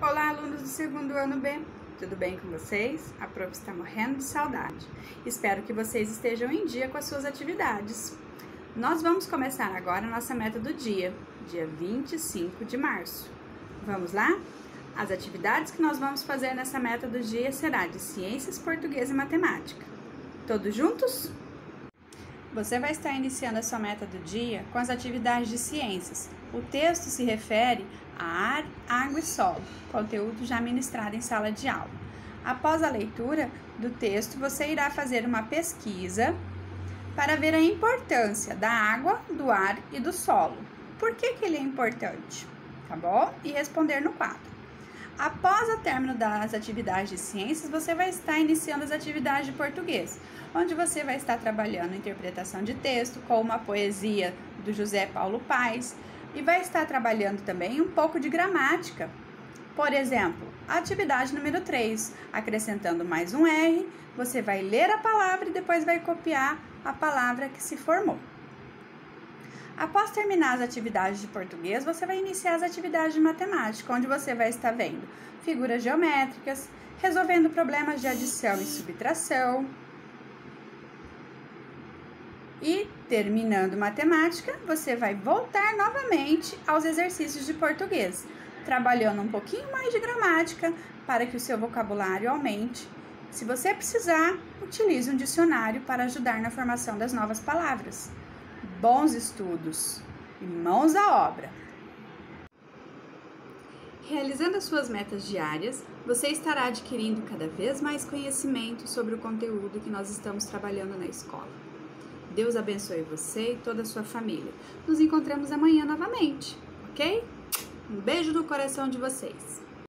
Olá, alunos do segundo ano B, tudo bem com vocês? A prof está morrendo de saudade. Espero que vocês estejam em dia com as suas atividades. Nós vamos começar agora a nossa meta do dia 25 de março. Vamos lá? As atividades que nós vamos fazer nessa meta do dia será de ciências, português e matemática. Todos juntos? Você vai estar iniciando a sua meta do dia com as atividades de ciências. O texto se refere a ar, água e solo, conteúdo já ministrado em sala de aula. Após a leitura do texto, você irá fazer uma pesquisa para ver a importância da água, do ar e do solo. Por que ele é importante? Tá bom? E responder no quadro. Após o término das atividades de ciências, você vai estar iniciando as atividades de português, onde você vai estar trabalhando interpretação de texto com uma poesia do José Paulo Paes e vai estar trabalhando também um pouco de gramática. Por exemplo, a atividade número 3, acrescentando mais um R, você vai ler a palavra e depois vai copiar a palavra que se formou. Após terminar as atividades de português, você vai iniciar as atividades de matemática, onde você vai estar vendo figuras geométricas, resolvendo problemas de adição e subtração. E, terminando matemática, você vai voltar novamente aos exercícios de português, trabalhando um pouquinho mais de gramática para que o seu vocabulário aumente. Se você precisar, utilize um dicionário para ajudar na formação das novas palavras. Bons estudos e mãos à obra! Realizando as suas metas diárias, você estará adquirindo cada vez mais conhecimento sobre o conteúdo que nós estamos trabalhando na escola. Deus abençoe você e toda a sua família. Nos encontramos amanhã novamente, ok? Um beijo no coração de vocês!